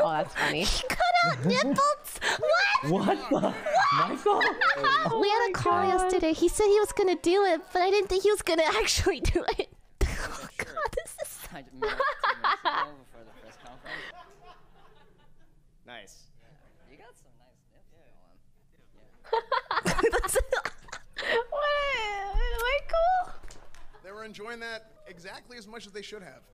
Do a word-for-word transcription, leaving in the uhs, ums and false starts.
Oh, that's funny. He cut out nipples. What? What the? Michael? We had a call yesterday. He said he was gonna do it, but I didn't think he was gonna actually do it. Oh God, this is. I met two minutes ago before the press conference. Nice. You got some nice nips going. What? Michael? They were enjoying that exactly as much as they should have.